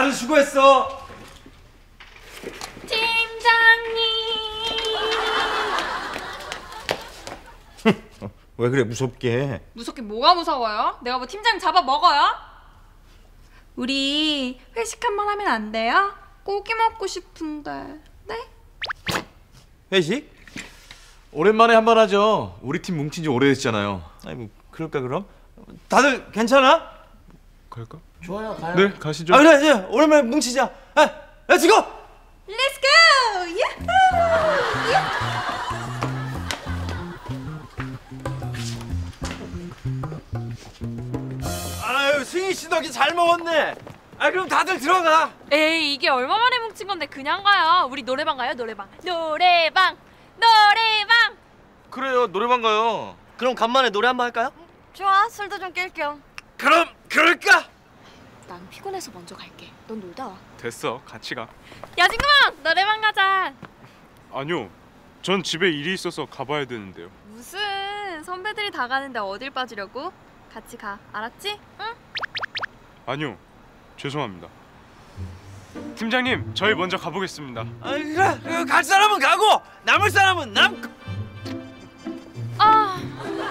다들 수고했어. 팀장님. 왜 그래 무섭게? 무섭게 뭐가 무서워요? 내가 뭐 팀장 잡아 먹어요? 우리 회식 한번 하면 안 돼요? 고기 먹고 싶은데. 네? 회식? 오랜만에 한번 하죠. 우리 팀 뭉친 지 오래됐잖아요. 아니 뭐 그럴까 그럼? 다들 괜찮아? 갈까? 좋아요, 가요. 네, 가시죠. 아 그래 이제 오랜만에 뭉치자. 아, 렛츠고! Let's go! 야호! 아유 승희 씨 덕이 잘 먹었네. 아 그럼 다들 들어가. 에이 이게 얼마 만에 뭉친 건데 그냥 가요. 우리 노래방 가요. 노래방. 노래방. 노래방. 그래요, 노래방 가요. 그럼 간만에 노래 한번 할까요? 좋아. 술도 좀 깰 겸. 그럼 그럴까? 난 피곤해서 먼저 갈게. 넌 놀다 와. 됐어, 같이 가. 야 친구랑 노래방 가자. 아니요, 전 집에 일이 있어서 가봐야 되는데요. 무슨 선배들이 다 가는데 어딜 빠지려고? 같이 가. 알았지? 응? 아니요, 죄송합니다. 팀장님, 저희 먼저 가보겠습니다. 아 그래 갈 사람은 가고 남을 사람은 남고. 아.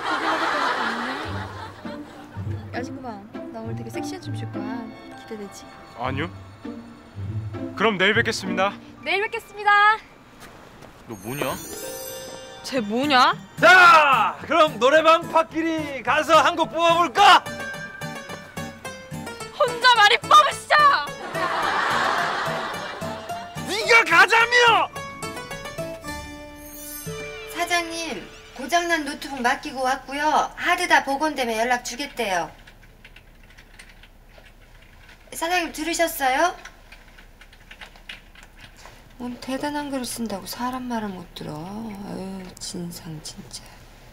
야 친구방, 나 오늘 되게 섹시한 춤 출 거야. 기대되지? 아니요. 그럼 내일 뵙겠습니다. 내일 뵙겠습니다. 너 뭐냐? 쟤 뭐냐? 자 그럼 노래방 팟끼리 가서 한 곡 뽑아볼까? 혼자 많이 뽑으시죠. 네가 가자며. 사장님, 고장난 노트북 맡기고 왔고요. 하드 다 복원되면 연락 주겠대요. 사장님 들으셨어요? 뭔 대단한 글을 쓴다고 사람 말을 못 들어. 아유, 진상 진짜.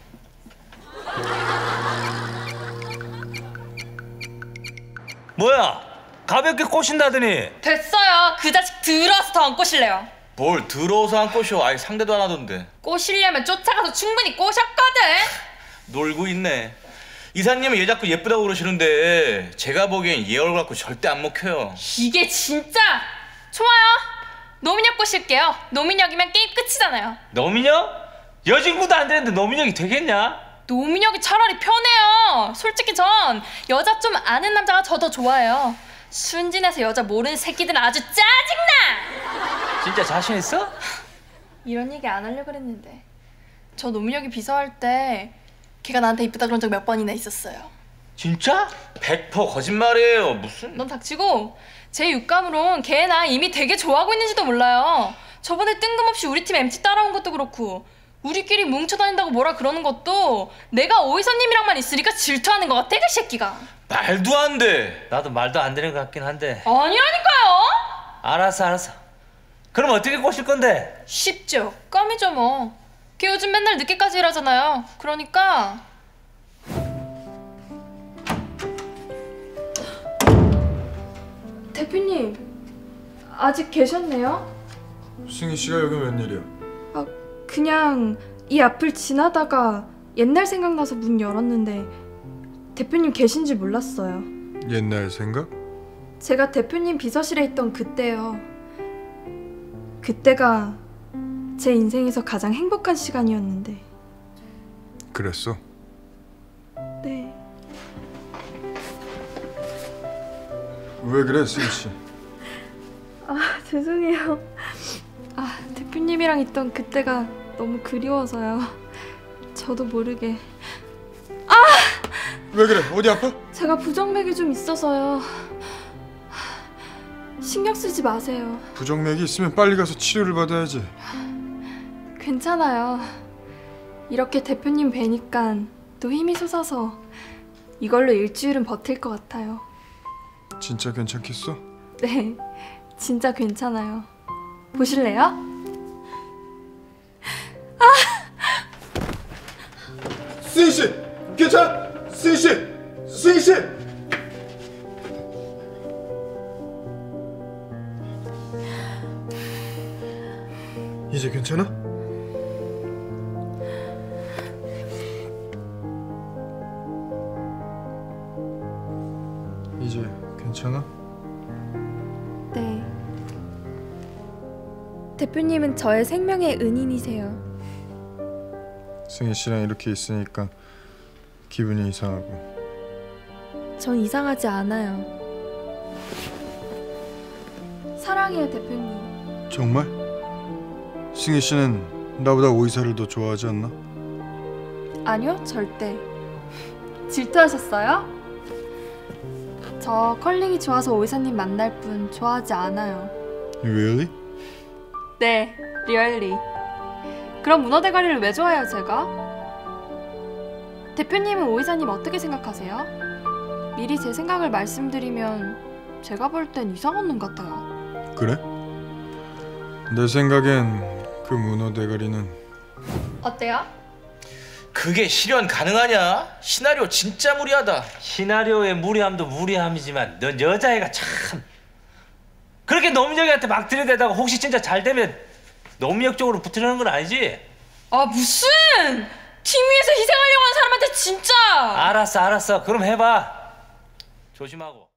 뭐야? 가볍게 꼬신다더니. 됐어요. 그 자식 들어와서 더 안 꼬실래요. 뭘 들어오서 안 꼬셔? 아예 상대도 안 하던데. 꼬시려면 쫓아가서 충분히 꼬셨거든. 놀고 있네. 이사님은 얘 자꾸 예쁘다고 그러시는데 제가 보기엔 얘 얼굴 갖고 절대 안 먹혀요. 이게 진짜 좋아요. 노민혁 꼬실게요. 노민혁이면 게임 끝이잖아요. 노민혁? 여진구도 안 되는데 노민혁이 되겠냐? 노민혁이 차라리 편해요. 솔직히 전 여자 좀 아는 남자가 저 더 좋아해요. 순진해서 여자 모르는 새끼들은 아주 짜증나. 진짜 자신 있어? 이런 얘기 안 하려고 그랬는데 저 노민혁이 비서할 때 걔가 나한테 이쁘다 그런 적 몇 번이나 있었어요. 진짜? 100% 거짓말이에요. 무슨? 넌 닥치고 제 육감으론 걔 나 이미 되게 좋아하고 있는지도 몰라요. 저번에 뜬금없이 우리 팀 MT 따라온 것도 그렇고 우리끼리 뭉쳐다닌다고 뭐라 그러는 것도 내가 오이선님이랑만 있으니까 질투하는 것 같아 그 새끼가. 말도 안 돼. 나도 말도 안 되는 것 같긴 한데. 아니라니까요. 알았어. 그럼 어떻게 꼬실 건데? 쉽죠. 껌이죠 뭐. 걔 요즘 맨날 늦게까지 일하잖아요. 그러니까 대표님 아직 계셨네요? 승희 씨가 여기 웬일이야? 아 그냥 이 앞을 지나다가 옛날 생각나서 문 열었는데 대표님 계신지 몰랐어요. 옛날 생각? 제가 대표님 비서실에 있던 그때요. 그때가 제 인생에서 가장 행복한 시간이었는데. 그랬어? 네. 왜 그래, 승희 씨? 아 죄송해요. 아 대표님이랑 있던 그때가 너무 그리워서요. 저도 모르게. 왜 그래? 어디 아파? 제가 부정맥이 좀 있어서요. 신경 쓰지 마세요. 부정맥이 있으면 빨리 가서 치료를 받아야지. 괜찮아요. 이렇게 대표님 뵈니까 또 힘이 솟아서 이걸로 일주일은 버틸 것 같아요. 진짜 괜찮겠어? 네, 진짜 괜찮아요. 보실래요? 승희 씨! 괜찮아? 승희 씨! 승희 씨! 이제 괜찮아? 이제 괜찮아? 대표님은 저의 생명의 은인이세요. 승희 씨랑 이렇게 있으니까 기분이 이상하고. 전 이상하지 않아요. 사랑해요, 대표님. 정말? 승희 씨는 나보다 오이사를 더 좋아하지 않나? 아니요, 절대. 질투하셨어요? 저 컬링이 좋아서 오이사님 만날 뿐 좋아하지 않아요. Really? 네, 리얼리. 그럼 문어 대가리를 왜 좋아해요, 제가? 대표님은 오이사님 어떻게 생각하세요? 미리 제 생각을 말씀드리면 제가 볼 땐 이상한 놈 같아요. 그래? 내 생각엔 그 문어 대가리는 어때요? 그게 실현 가능하냐? 시나리오 진짜 무리하다. 시나리오의 무리함도 무리함이지만 넌 여자애가 참 그렇게 노미혁이한테 막 들이대다가 혹시 진짜 잘 되면 노미혁 쪽으로 붙으려는 건 아니지? 아 무슨! 팀 위에서 희생하려고 하는 사람한테 진짜! 알았어 그럼 해봐. 조심하고.